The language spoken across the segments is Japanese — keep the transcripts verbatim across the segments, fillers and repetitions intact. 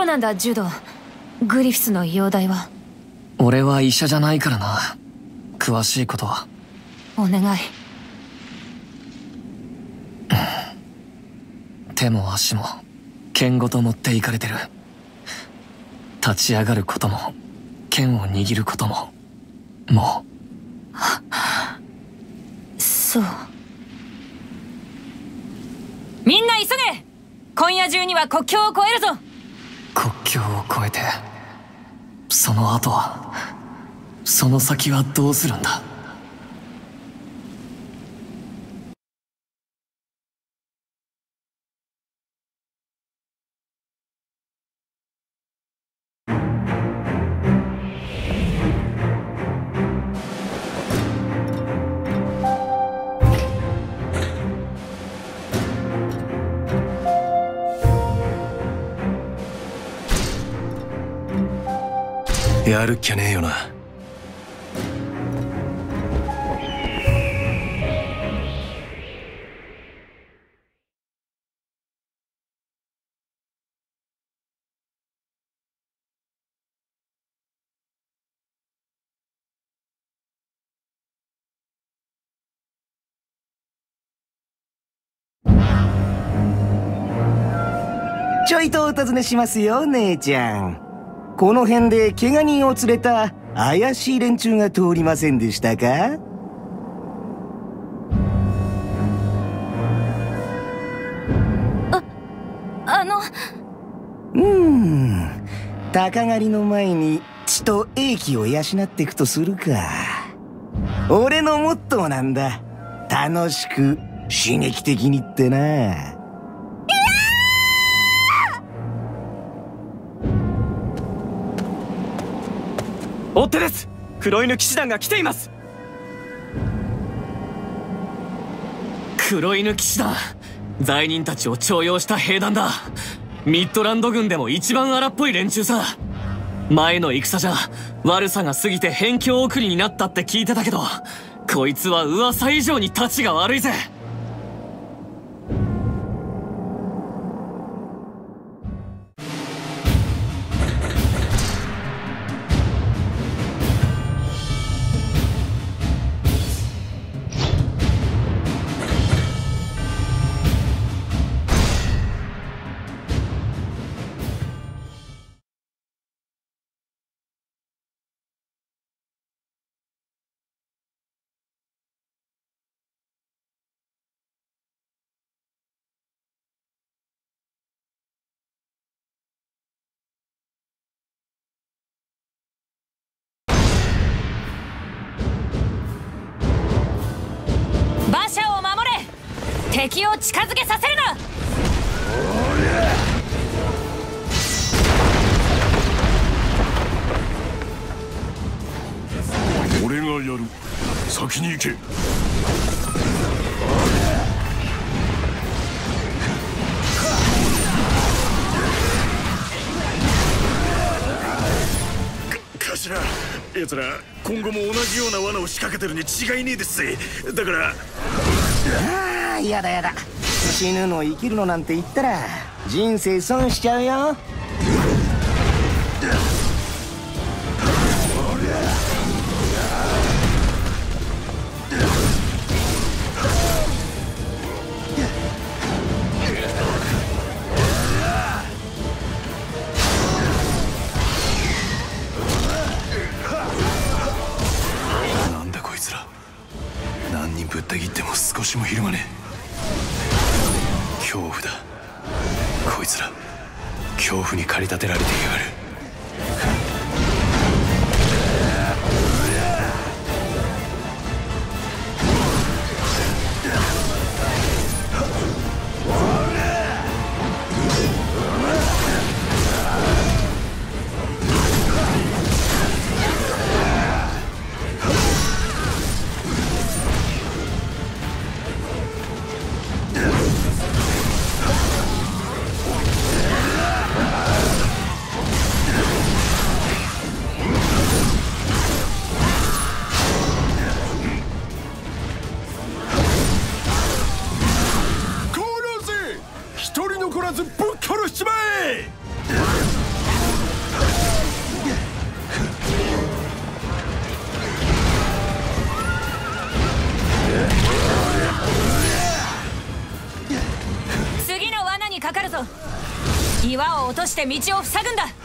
うなんだ、ジュド。グリフィスの容体は。 俺は医者じゃないからな、詳しいことは。 お願い。 手も足も剣ごと持っていかれてる。立ち上がることも剣を握ることももう。そう。みんな急げ。今夜中には国境を越えるぞ。 国境を越えて、その後は、その先はどうするんだ。 やるっきゃねえよな。 ちょいとお尋ねしますよ、姉ちゃん。この辺で怪我人を連れた怪しい連中が通りませんでしたか？ あ、あの… うーん、鷹狩りの前に血と英気を養っていくとするか。俺のモットーなんだ。楽しく刺激的にってな。 追っ手です。黒犬騎士団が来ています。 黒犬騎士団、罪人たちを徴用した兵団だ。ミッドランド軍でも一番荒っぽい連中さ。前の戦じゃ悪さが過ぎて辺境送りになったって聞いてたけど、こいつは噂以上にタチが悪いぜ。 馬車を守れ。敵を近づけさせるな。 俺がやる。先に行け。頭、奴ら今後も同じような罠を仕掛けてるに違いねえですぜ。だから… ああ、やだやだ。死ぬの生きるのなんて言ったら人生損しちゃうよ。 なんだこいつら。何人ぶった切っても少しもひるまねえ。恐怖だ。こいつら恐怖に駆り立てられていやがる。 して道を塞ぐんだ。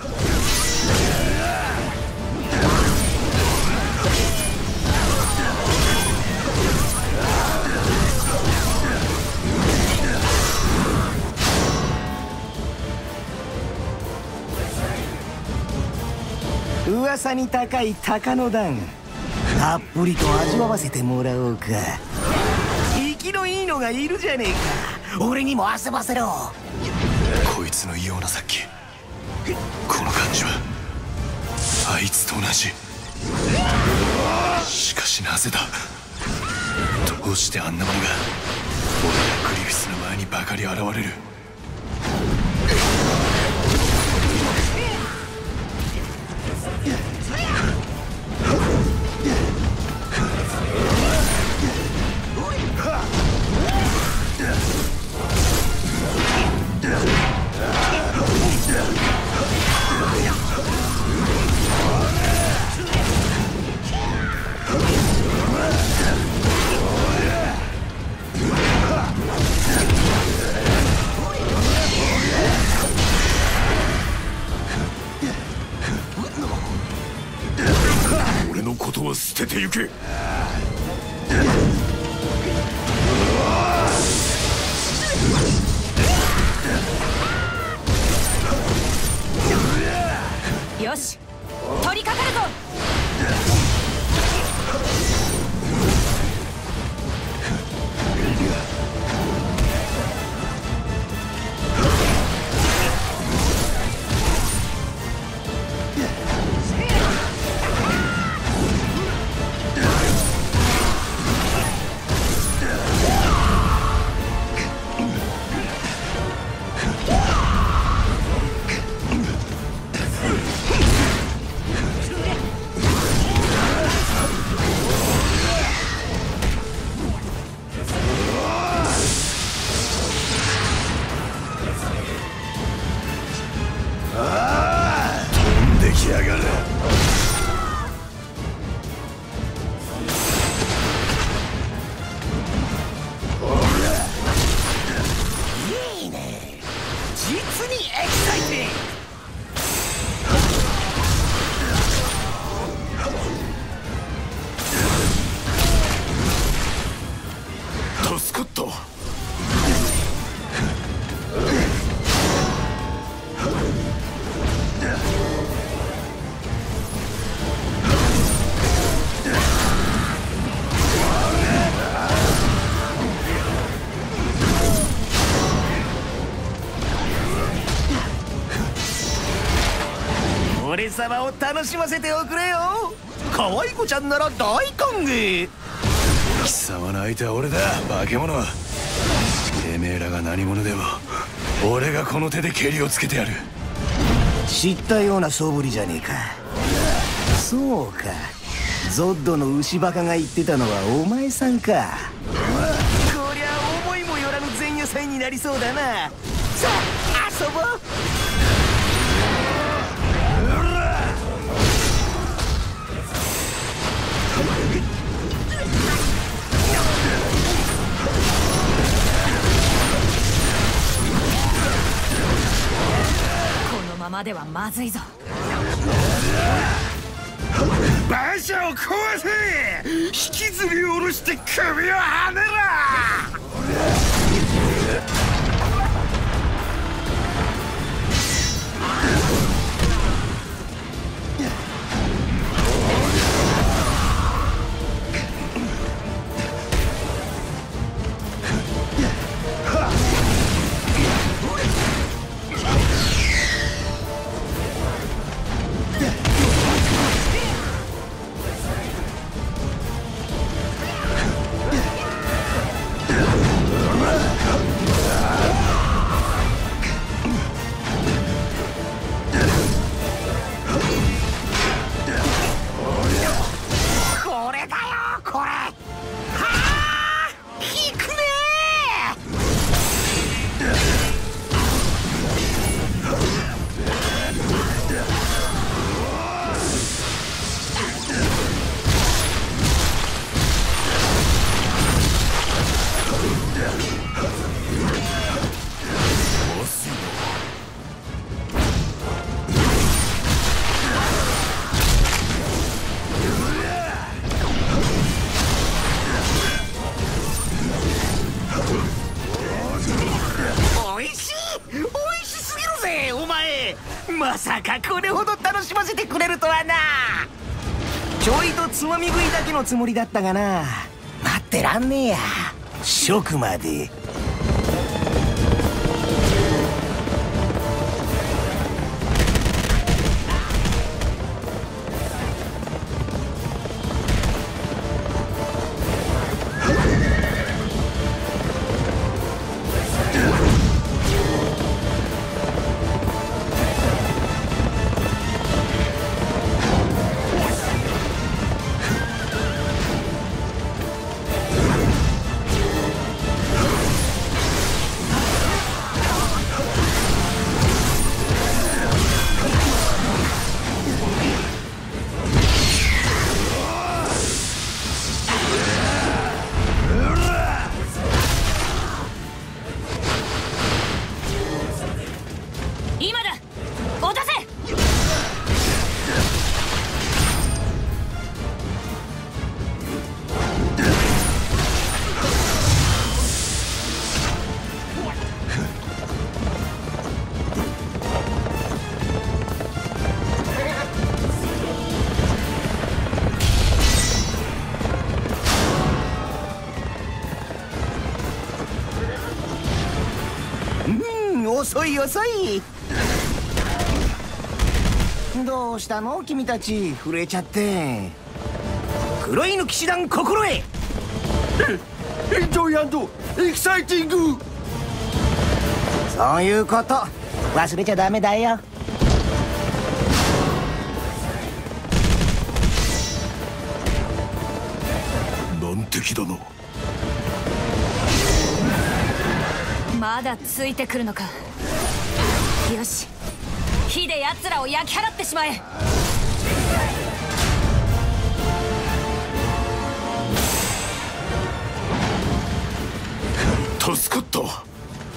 噂に高い鷹の段、たっぷりと味わわせてもらおうか。生きのいいのがいるじゃねえか。俺にも遊ばせろ。 こいつの異様な殺気、この感じはあいつと同じ。しかしなぜだ、どうしてあんなものが俺やグリフィスの前にばかり現れる。俺のことは捨ててゆけ。 よし、取りかかるぞ。 俺様を楽しませておくれよ。可愛い子ちゃんなら大歓迎。 貴様の相手は俺だ、化け物。てめえらが何者でも俺がこの手でケリをつけてやる。 知ったような素振りじゃねえか。そうか、ゾッドの牛バカが言ってたのはお前さんか。こりゃ思いもよらぬ前夜祭になりそうだな。さあ遊ぼう。 このままではまずいぞ。 馬車を壊せ。引きずり下ろして首をはねら。 せてくれるとはな。ちょいとつまみ食いだけのつもりだったがな。待ってらんねえや、食まで。 今だ、落とせ。 うん、遅い遅い。どうしたの君たち、震えちゃって。黒犬騎士団心得。 エンジョイ&エキサイティング。 そういうこと忘れちゃダメだよ。 難敵だな。 まだついてくるのか。よし、火で奴らを焼き払ってしまえ。 助かったわ。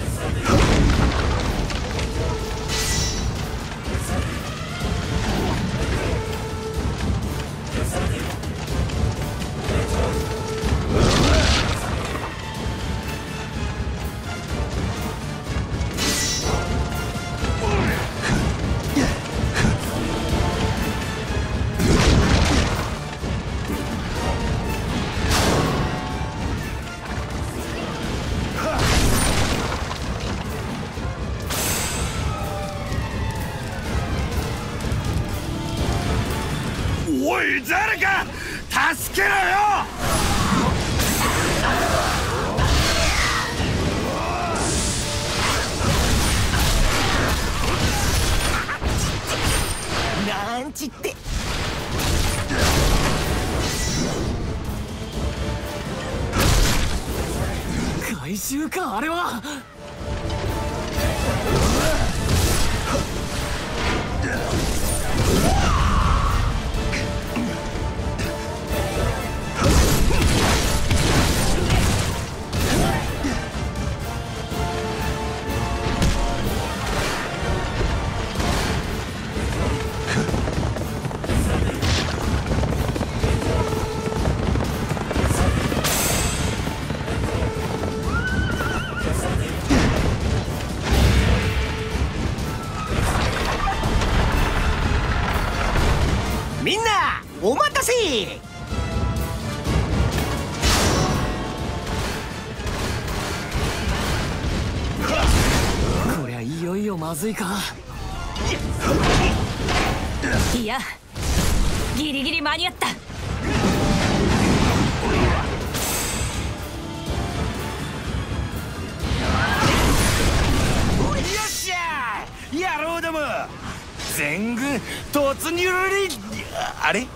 おい、誰か助けろよ。 なんちって。 怪獣か、あれは。 みんなお待たせ。 こりゃいよいよまずいか。 いや、ギリギリ間に合った。 よっしゃー、野郎ども、全軍突入リ。あれ、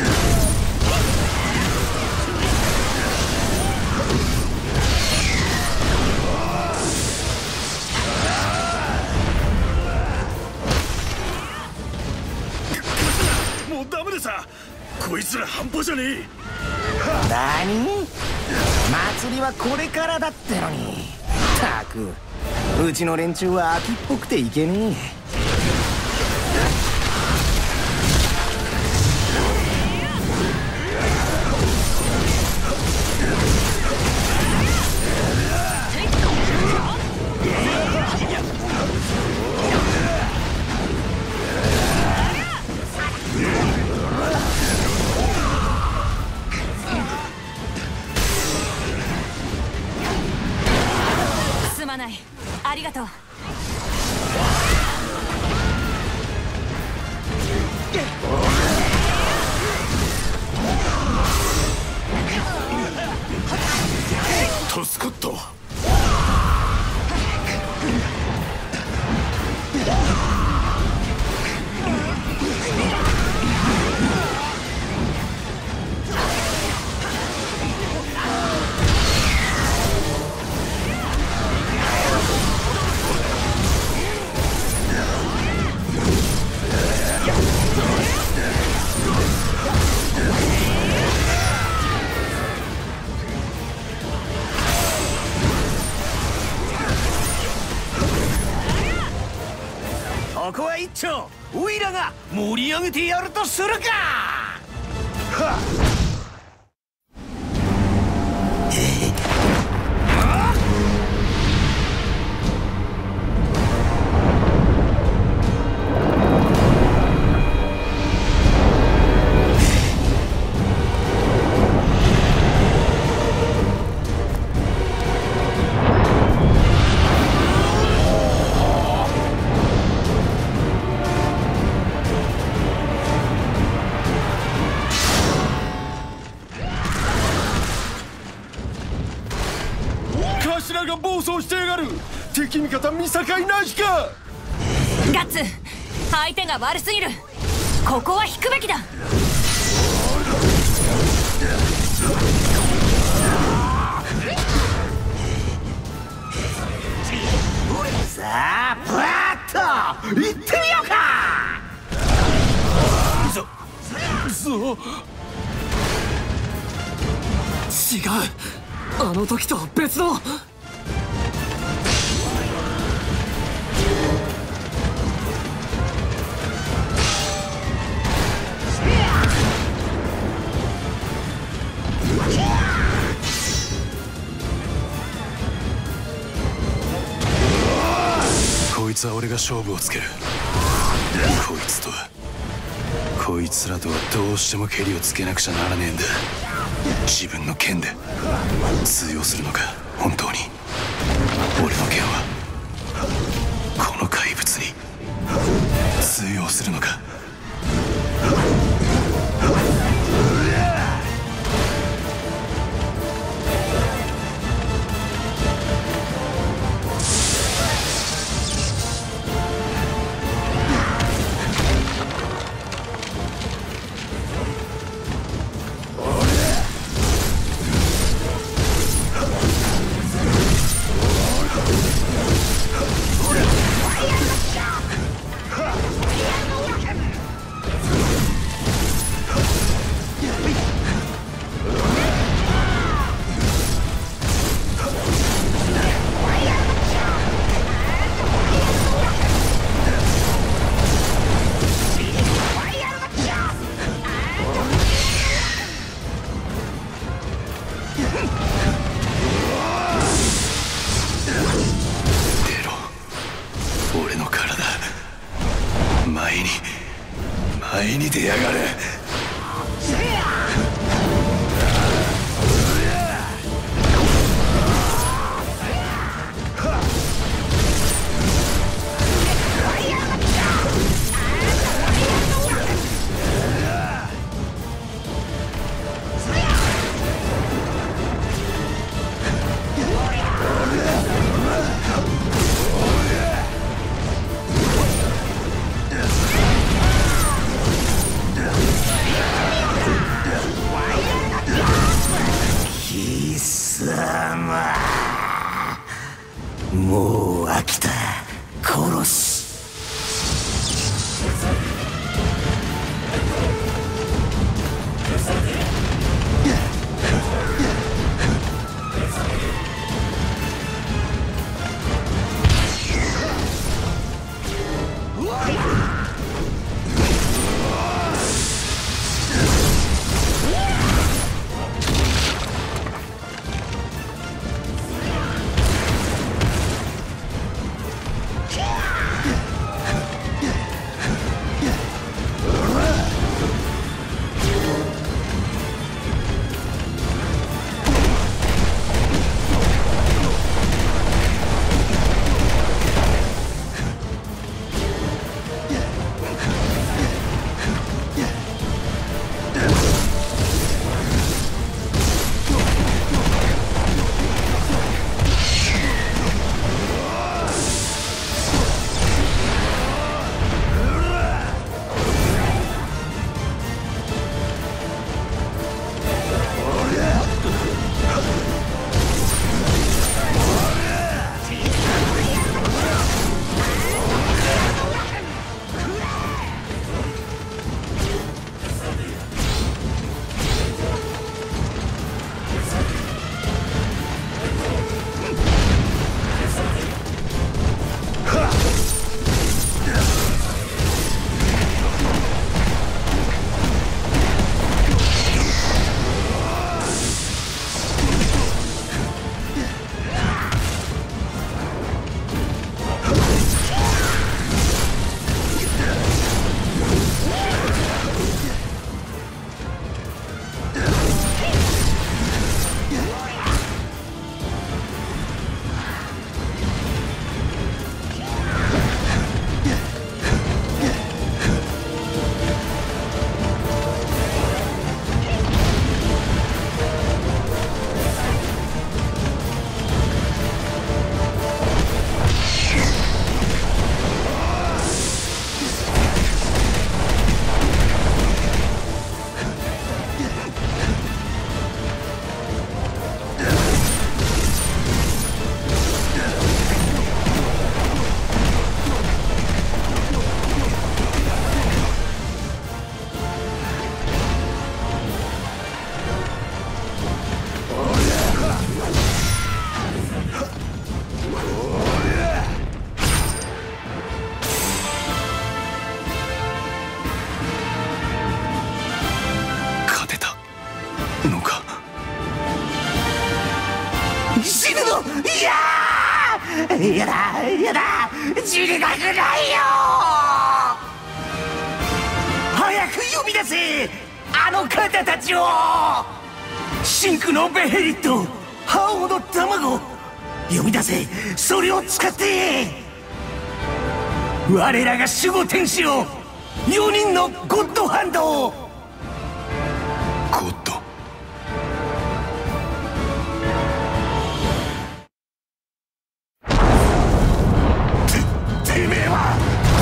もうダメでさ、こいつら半端じゃねえ。 なに、祭りはこれからだってのに。たく、うちの連中は秋っぽくていけねえ。 がとう。 助かったわ。ここは一丁オイラが盛り上げてやるとするか。はっ頭が暴走してやがる。敵味方見境なしか。 ガッツ、相手が悪すぎる。ここは引くべきだ。 さあプラッと行ってみようか。そそう違う、あの時とは別の。 こいつは俺が勝負をつける。こいつとはこいつらとはどうしてもケリをつけなくちゃならねえんだ。自分の剣で通用するのか。本当に俺の剣はこの怪物に通用するのか。前に出やがる。 やだやだ、死にたくないよ。早く呼び出せ、あの方たちを。真空のベヘリット、覇王の卵、呼び出せ。それを使って我らが守護天使を、よにんのゴッドハンドを。 ゴッド、ててめえは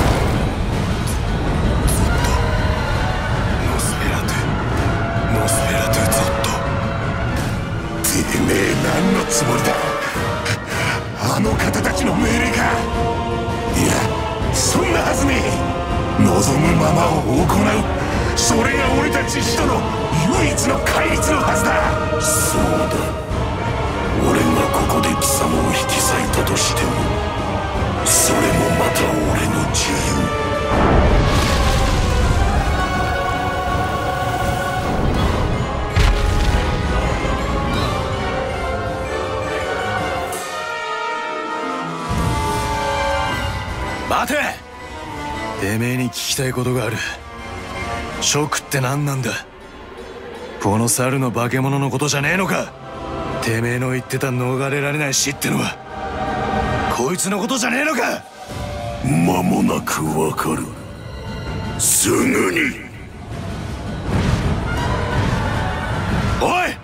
ノスフェラトゥノスフェラトゥゾット。 てめえ何のつもりだ。あの方たちの命令か。いや、そんなはずねえ。望むままを行う、それが俺たち使徒の唯一の戒律のはずだ。そうだ、俺がここで貴様を引き裂いたとしても、それもまた俺の自由。 待て！てめえに聞きたいことがある。職って何なんだ？この猿の化け物のことじゃねえのか？てめえの言ってた逃れられない死ってのはこいつのことじゃねえのか？ 間もなくわかる。すぐに。 おい！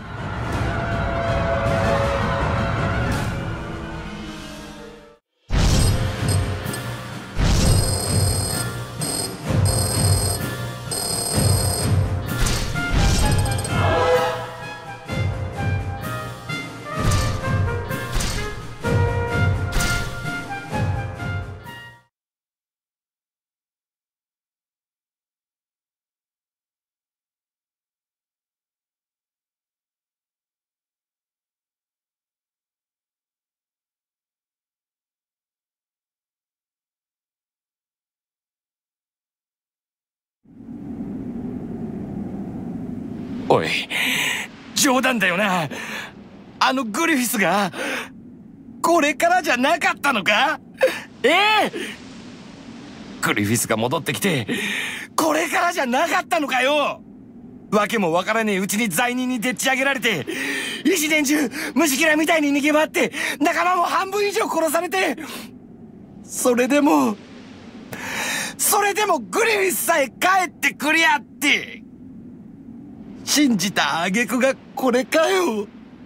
おい、冗談だよな。あのグリフィスがこれからじゃなかったのか？ええ、グリフィスが戻ってきてこれからじゃなかったのかよ。わけもわからねえうちに罪人にでっち上げられて、一年中虫けらみたいに逃げ回って仲間も半分以上殺されて、それでもそれでもグリフィスさえ帰ってくりゃって信じた挙句がこれかよ。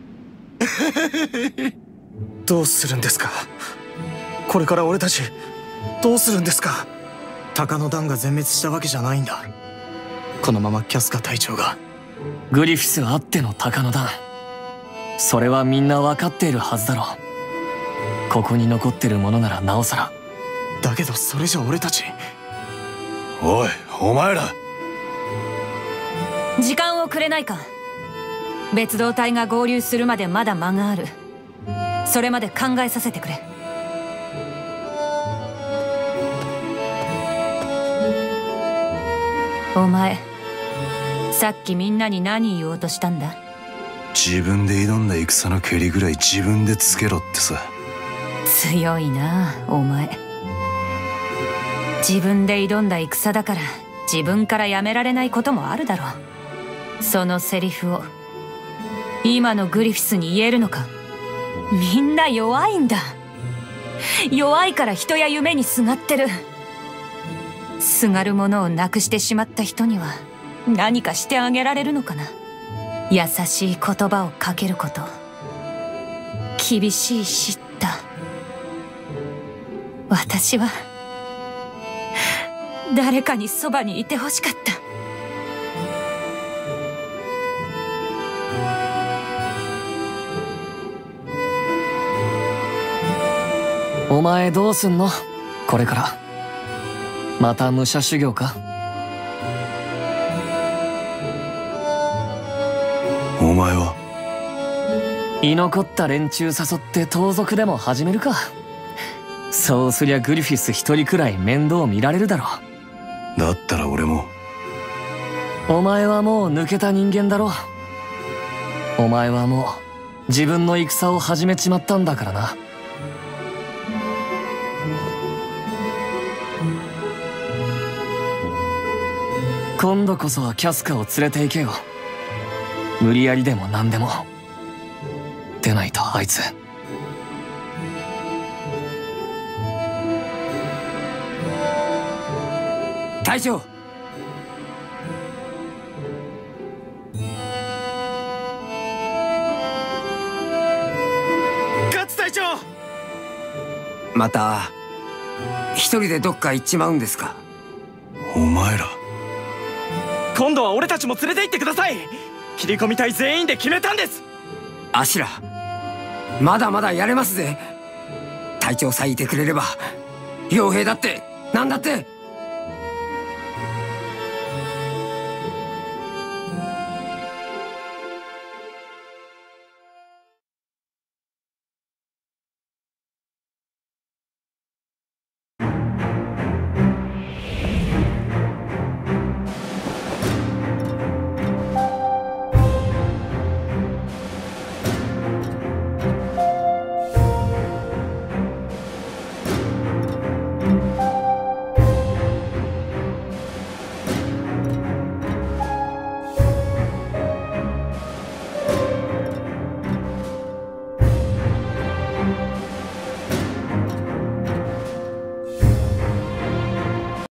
どうするんですか？これから俺たちどうするんですか？鷹の団が全滅したわけじゃないんだ。このままキャスカ隊長が。 グリフィスあっての鷹の団、それはみんな分かっているはずだろう。ここに残ってるものならなおさら。 だけどそれじゃ俺たち。 おい、お前ら。 時間をくれないか。別動隊が合流するまでまだ間がある。それまで考えさせてくれ。お前、さっきみんなに何言おうとしたんだ？ 自分で挑んだ戦の蹴りぐらい自分でつけろってさ。 強いなお前。自分で挑んだ戦だから自分からやめられないこともあるだろう。そのセリフを今のグリフィスに言えるのか？みんな弱いんだ。弱いから人や夢にすがってる。すがるものをなくしてしまった人には何かしてあげられるのかな。優しい言葉をかけること、厳しい叱咤。私は誰かにそばにいてほしかった。 お前どうすんの？これからまた武者修行か？ お前は？ 居残った連中誘って盗賊でも始めるか。そうすりゃグリフィス一人くらい面倒見られるだろう。だったら俺も。 お前はもう抜けた人間だろ。お前はもう自分の戦を始めちまったんだからな。 今度こそはキャスカを連れて行けよ。無理やりでも何でも。でないとあいつ。 隊長。 ガッツ隊長。 また一人でどっか行っちまうんですか？ お前ら今度は俺たちも連れて行ってください。切り込み隊全員で決めたんです。 アシュラ、まだまだやれますぜ。隊長さえいてくれれば傭兵だって何だって